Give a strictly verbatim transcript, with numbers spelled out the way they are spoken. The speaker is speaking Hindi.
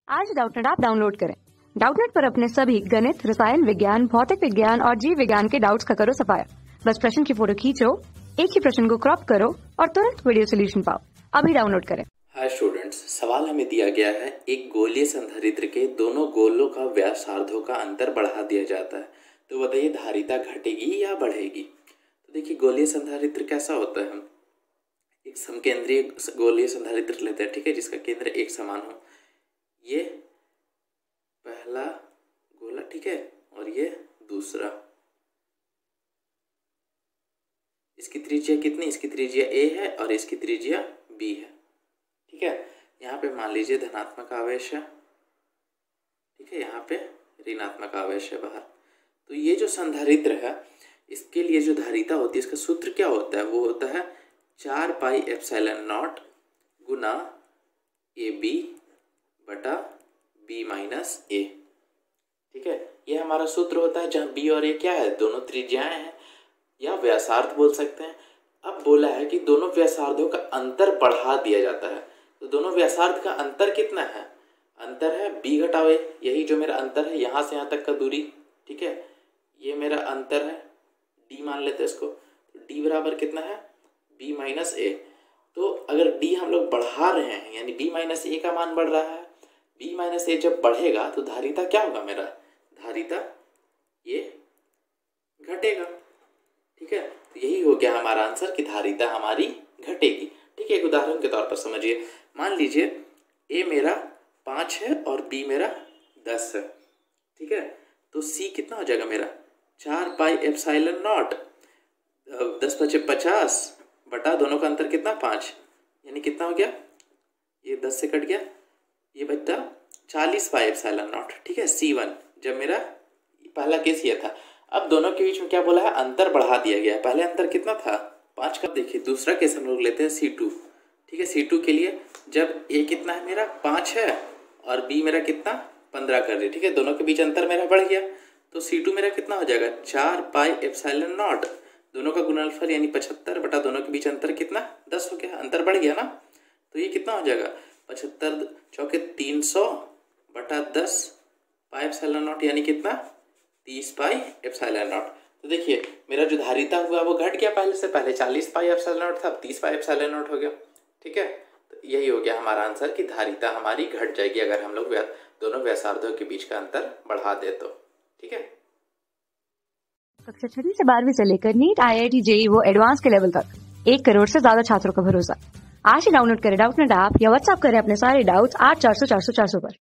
आज डाउटनेट ऐप डाउनलोड करें। डाउटनेट पर अपने सभी गणित, रसायन विज्ञान, भौतिक विज्ञान और जीव विज्ञान के डाउट्स का करो सफाया। बस प्रश्न की फोटो खींचो, एक ही प्रश्न को क्रॉप करो और तुरंत वीडियो सोल्यूशन पाओ। अभी डाउनलोड करें। हाय स्टूडेंट्स, सवाल हमें दिया गया है एक गोलीय संधारित्र के दोनों गोलों का व्यासार्धों का अंतर बढ़ा दिया जाता है, तो बताइए धारिता घटेगी या बढ़ेगी। तो देखिए गोलीय संधारित्र कैसा होता है, हम एक समकेंद्रीय गोलीय संधारित्र लेते हैं, ठीक है, जिसका केंद्र एक समान हो। ये पहला गोला, ठीक है, और ये दूसरा। इसकी त्रिज्या कितनी, इसकी त्रिज्या ए है और इसकी त्रिज्या बी है, ठीक है। यहाँ पे मान लीजिए धनात्मक आवेश है, ठीक है, यहाँ पे ऋणात्मक आवेश है बाहर। तो ये जो संधारित्र है इसके लिए जो धारिता होती है, इसका सूत्र क्या होता है, वो होता है चार पाई एप्सिलॉन नॉट गुना ए बी बटा बी माइनस ए, ठीक है। ये हमारा सूत्र होता है, जहाँ बी और ए क्या है, दोनों त्रिज्याएं हैं या व्यासार्ध बोल सकते हैं। अब बोला है कि दोनों व्यासार्धों का अंतर बढ़ा दिया जाता है, तो दोनों व्यासार्ध का अंतर कितना है, अंतर है बी घटाओ ए, यही जो मेरा अंतर है यहाँ से यहाँ तक का दूरी, ठीक है। ये मेरा अंतर है डी मान लेते हैं इसको, तो डी बराबर कितना है बी माइनस ए। तो अगर डी हम लोग बढ़ा रहे हैं यानी बी माइनस ए का मान बढ़ रहा है, बी माइनस ए जब बढ़ेगा तो धारिता क्या होगा, मेरा धारिता ये घटेगा, ठीक है। तो यही हो गया हमारा आंसर कि धारिता हमारी घटेगी, ठीक है। एक उदाहरण के तौर पर समझिए, मान लीजिए ए मेरा पाँच है और बी मेरा दस है, ठीक है। तो सी कितना हो जाएगा मेरा चार पाई एप्सिलॉन नॉट, दस बचे पचास बटा दोनों का अंतर कितना पाँच, यानी कितना हो गया, ये दस से कट गया, ये बचता चालीस पाई एप्सिलॉन नॉट, ठीक है, सी वन। जब मेरा पहला केस ये था, अब दोनों के बीच में क्या बोला है, अंतर बढ़ा दिया गया है। पहले अंतर कितना था पाँच का, देखिए दूसरा केस हम लोग लेते हैं सी टू, ठीक है। सी टू के लिए जब ए कितना है मेरा पाँच है और बी मेरा कितना पंद्रह कर दिया, ठीक है, दोनों के बीच अंतर मेरा बढ़ गया, तो सी टू मेरा कितना हो जाएगा चार पाई एप्सिलॉन नॉट, दोनों का गुणनफल यानी पचहत्तर बटा दोनों के बीच अंतर कितना दस हो गया, अंतर बढ़ गया ना। तो ये कितना हो जाएगा पचहत्तर चौके तीन सौ बटा दस पाई एप्सिलॉन नॉट, यानी कितना तीस पाई एप्सिलॉन नॉट। तो देखिए मेरा जो धारिता हुआ वो घट गया, पहले से पहले चालीस पाई एप्सिलॉन नॉट था, अब तीस पाई एप्सिलॉन नॉट हो गया, ठीक है। तो यही हो गया हमारा आंसर कि धारिता हमारी घट जाएगी अगर हम लोग दोनों व्यासार्धों के बीच का अंतर बढ़ा दे तो, ठीक है। कक्षा छठी से बारहवीं से लेकर NEET, I I T, JEE वो एडवांस के लेवल तक एक करोड़ से ज्यादा छात्रों का भरोसा। आज ही डाउनलोड करें डाउटनेट ऐप या व्हाट्सएप करें अपने सारे डाउट्स आठ चार सौ चार सौ चार सौ पर।